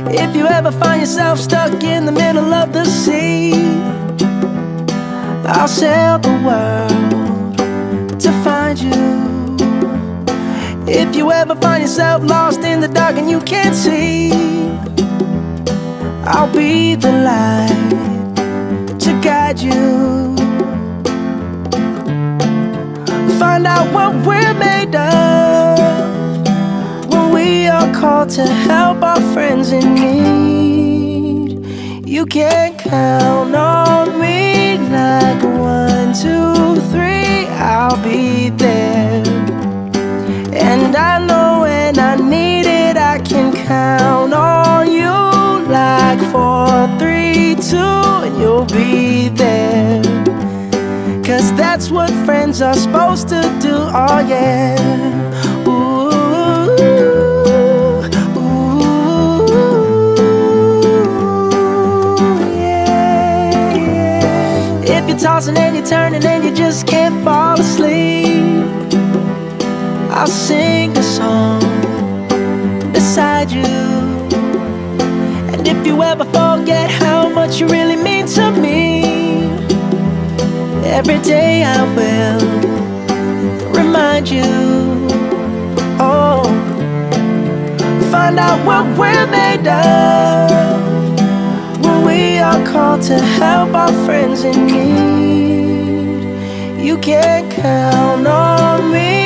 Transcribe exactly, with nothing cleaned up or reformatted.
If you ever find yourself stuck in the middle of the sea, I'll sail the world to find you. If you ever find yourself lost in the dark and you can't see, I'll be the light to guide you. Find out what we're made of when we are called to help our friends in need. You can count on me like one, two, three, I'll be there. And I know when I need it, I can count on you like four, three, two, and you'll be there. Cause that's what friends are supposed to do, oh yeah. Ooh, ooh, yeah, yeah. If you're tossing and you're turning and you just can't fall asleep, I'll sing a song beside you. And if you ever forget how much you really mean to me, every day I will remind you. Oh, find out what we're made of when we are called to help our friends in need. You can count on me